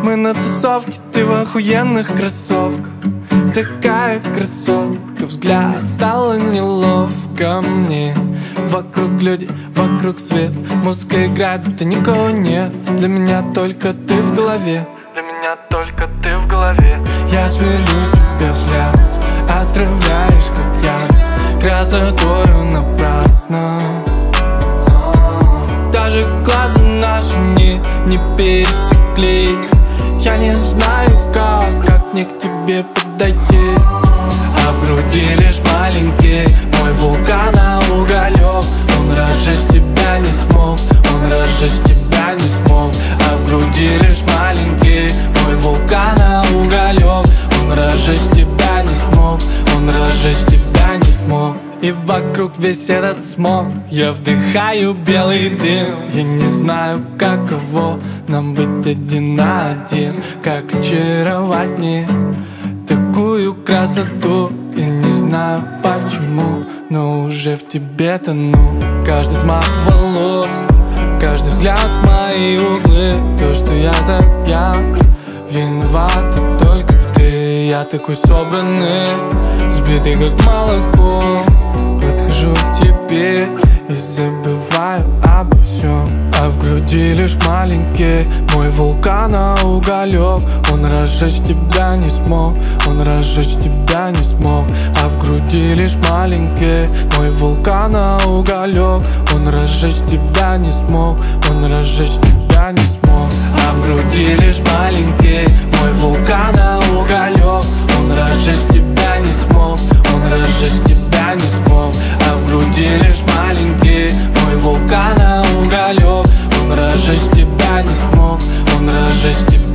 Мы на тусовке, ты в охуенных кроссовках. Такая красотка, взгляд стало неловко мне. Вокруг люди, вокруг свет, музыка играет, будто никого нет. Для меня только ты в голове, для меня только ты в голове. Я сверлю тебе взгляд, отравляешь, как я, красотою напрасно. Даже глаза наши не пересеклись. Я не знаю, как мне к тебе подойти. А в груди лишь маленький мой вулкан, а уголек. Он разжечь тебя не смог, он разжечь тебя не смог. А в груди лишь маленький мой вулкан, а уголек. Он разжечь тебя не смог, он разжечь тебя не смог. И вокруг весь этот смог, я вдыхаю белый дым. Я не знаю, каково нам быть один на один, как очаровать мне такую красоту. Я не знаю почему, но уже в тебе тону. Каждый взмах волос, каждый взгляд в мои углы. То, что я так пьян, виновата только ты. Я такой собранный, сбитый как молоко. Подхожу к тебе и забываю обо всем. А в груди лишь маленький мой вулкан, а уголек. Он разжечь тебя не смог, он разжечь тебя не смог. А в груди лишь маленький мой вулкан, а уголек. Он разжечь тебя не смог, он разжечь тебя не смог. А в груди лишь маленький мой вулкан, а уголек. Он разжечь тебя не смог, он разжечь тебя не смог. А в груди лишь маленький мой вулкан, а уголек. Он разжечь тебя не смог, он разжечь тебя.